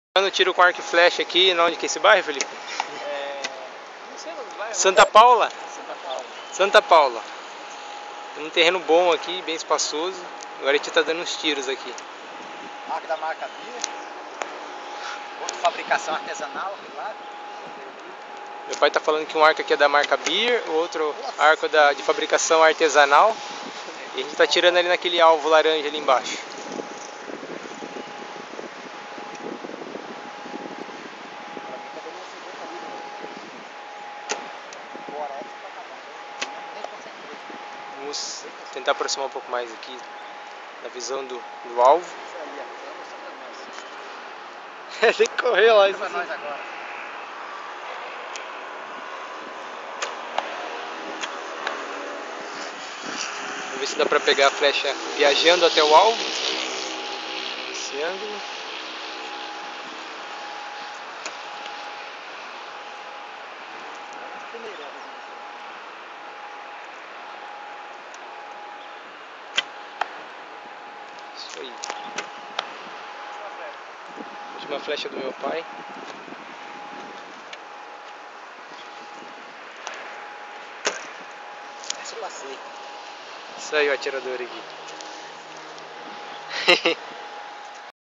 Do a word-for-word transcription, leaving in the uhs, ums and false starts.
Eu tiro com arco e flecha aqui, onde que é esse bairro, Felipe? É... Não sei o bairro. Santa Paula? Santa Paula. Santa Paula. Tem um terreno bom aqui, bem espaçoso. Agora a gente tá dando uns tiros aqui. Arco da marca Beer. Outra fabricação artesanal aqui lá. Meu pai tá falando que um arco aqui é da marca Beer, o outro arco da, de fabricação artesanal. E a gente tá tirando ali naquele alvo laranja ali embaixo. Vamos tentar aproximar um pouco mais aqui da visão do, do alvo. Tem que correr lá. Isso nós agora. Vamos ver se dá pra pegar a flecha viajando até o alvo. Esse ângulo. Isso aí. Última flecha do meu pai. Essa eu passei. Isso aí o atirador aqui.